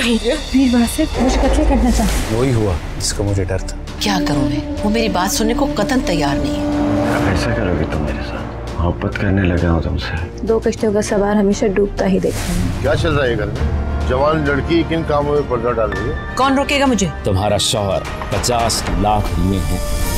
नहीं। वीरवार से मुझे कत्ल करना चाहता। वही हुआ जिसका मुझे डर था। क्या करूं मैं, वो मेरी बात सुनने को कतई तैयार नहीं है। अब ऐसा करोगे तुम मेरे साथ? मोहब्बत करने लगा हूँ तुमसे। दो कश्तियों का सवार हमेशा डूबता ही देखा है। क्या चल रहा है घर में? जवान लड़की किन कामों में पर्दा डाल रही है? कौन रोकेगा मुझे? तुम्हारा शौहर 50 लाख लिए हैं।